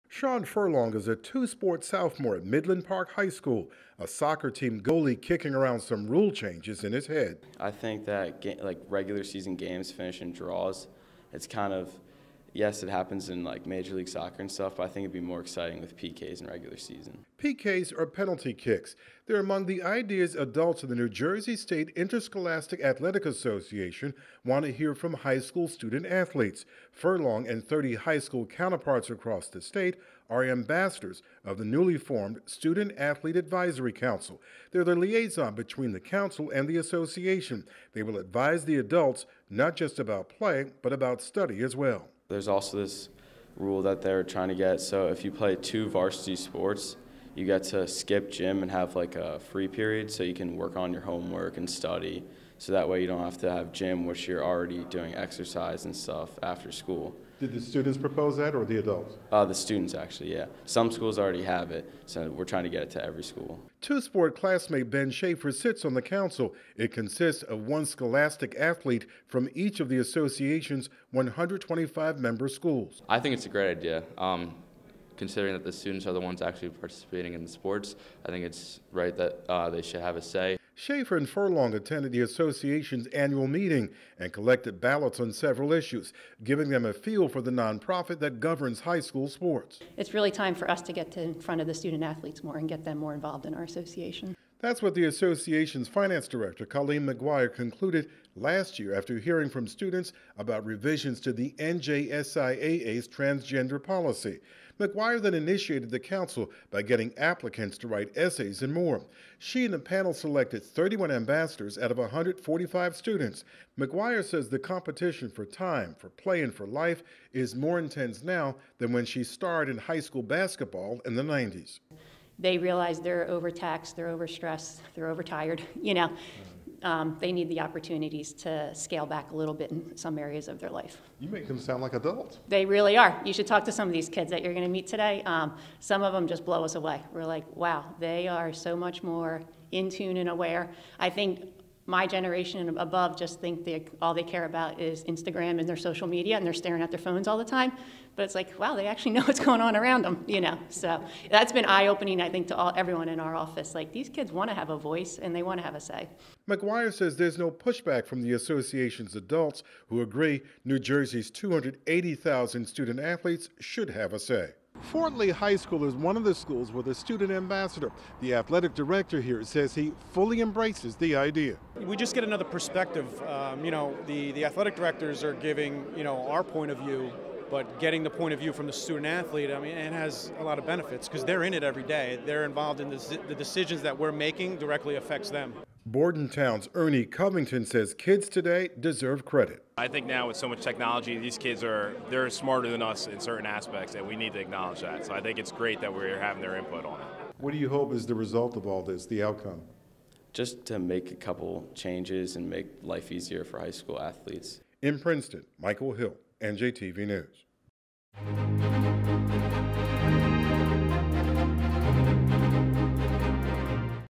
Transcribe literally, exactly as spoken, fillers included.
Sean Furlong is a two-sport sophomore at Midland Park High School, a soccer team goalie kicking around some rule changes in his head. I think that ga like regular season games finish in draws. It's kind of, yes, it happens in like Major League Soccer and stuff, but I think it'd be more exciting with P Ks in regular season. P Ks are penalty kicks. They're among the ideas adults in the New Jersey State Interscholastic Athletic Association want to hear from high school student athletes. Furlong and thirty high school counterparts across the state are ambassadors of the newly formed Student Athlete Advisory Council. They're the liaison between the council and the association. They will advise the adults not just about play, but about study as well. There's also this rule that they're trying to get, so if you play two varsity sports, you get to skip gym and have like a free period so you can work on your homework and study. So that way you don't have to have gym, which you're already doing exercise and stuff after school. Did the students propose that or the adults? Uh, the students actually, yeah. Some schools already have it, so we're trying to get it to every school. Two-sport classmate Ben Schaefer sits on the council. It consists of one scholastic athlete from each of the association's one hundred twenty-five member schools. I think it's a great idea. Um, considering that the students are the ones actually participating in the sports, I think it's right that uh, they should have a say. Schaefer and Furlong attended the association's annual meeting and collected ballots on several issues, giving them a feel for the nonprofit that governs high school sports. It's really time for us to get to in front of the student athletes more and get them more involved in our association. That's what the association's finance director, Colleen McGuire, concluded last year after hearing from students about revisions to the N J S I A A's transgender policy. McGuire then initiated the council by getting applicants to write essays and more. She and the panel selected thirty-one ambassadors out of one hundred forty-five students. McGuire says the competition for time, for play, and for life is more intense now than when she starred in high school basketball in the nineties. They realize they're overtaxed, they're overstressed, they're overtired, you know. Um, they need the opportunities to scale back a little bit in some areas of their life. You make them sound like adults. They really are. You should talk to some of these kids that you're going to meet today. Um, some of them just blow us away. We're like, wow, they are so much more in tune and aware. I think my generation and above just think they, all they care about is Instagram and their social media, and they're staring at their phones all the time. But it's like, wow, they actually know what's going on around them, you know. So that's been eye-opening, I think, to all, everyone in our office. Like, these kids want to have a voice, and they want to have a say. McGuire says there's no pushback from the association's adults who agree New Jersey's two hundred eighty thousand student athletes should have a say. Fort Lee High School is one of the schools with a student ambassador. The athletic director here says he fully embraces the idea. We just get another perspective. Um, you know, the, the athletic directors are giving, you know, our point of view, but getting the point of view from the student athlete, I mean, it has a lot of benefits because they're in it every day. They're involved in the, the decisions that we're making directly affects them. Bordentown's Ernie Covington says kids today deserve credit. I think now with so much technology, these kids are, they're smarter than us in certain aspects, and we need to acknowledge that. So I think it's great that we're having their input on it. What do you hope is the result of all this, the outcome? Just to make a couple changes and make life easier for high school athletes. In Princeton, Michael Hill, N J T V News.